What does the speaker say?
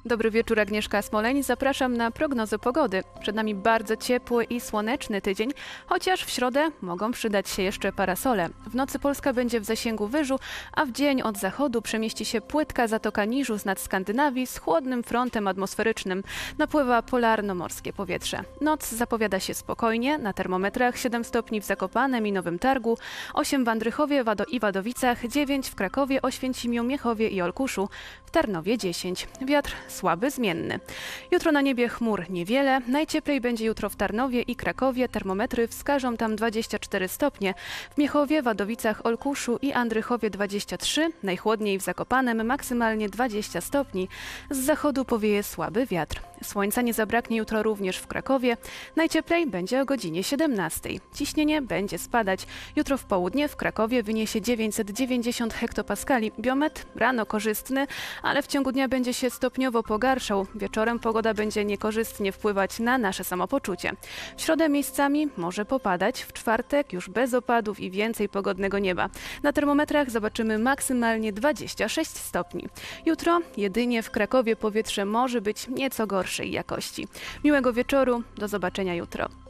Dobry wieczór, Agnieszka Smoleń. Zapraszam na prognozę pogody. Przed nami bardzo ciepły i słoneczny tydzień, chociaż w środę mogą przydać się jeszcze parasole. W nocy Polska będzie w zasięgu wyżu, a w dzień od zachodu przemieści się płytka zatoka Niżus nad Skandynawii z chłodnym frontem atmosferycznym. Napływa polarno-morskie powietrze. Noc zapowiada się spokojnie, na termometrach 7 stopni w Zakopanem i Nowym Targu, 8 w Andrychowie i Wadowicach, 9 w Krakowie, Oświęcimiu, Miechowie i Olkuszu, w Tarnowie 10. Wiatr słaby, zmienny. Jutro na niebie chmur niewiele. Najcieplej będzie jutro w Tarnowie i Krakowie. Termometry wskażą tam 24 stopnie. W Miechowie, Wadowicach, Olkuszu i Andrychowie 23. Najchłodniej w Zakopanem, maksymalnie 20 stopni. Z zachodu powieje słaby wiatr. Słońca nie zabraknie jutro również w Krakowie. Najcieplej będzie o godzinie 17. Ciśnienie będzie spadać. Jutro w południe w Krakowie wyniesie 990 hektopaskali. Biometr rano korzystny, ale w ciągu dnia będzie się stopniowo pogarszał. Wieczorem pogoda będzie niekorzystnie wpływać na nasze samopoczucie. W środę miejscami może popadać, w czwartek już bez opadów i więcej pogodnego nieba. Na termometrach zobaczymy maksymalnie 26 stopni. Jutro jedynie w Krakowie powietrze może być nieco gorszej jakości. Miłego wieczoru, do zobaczenia jutro.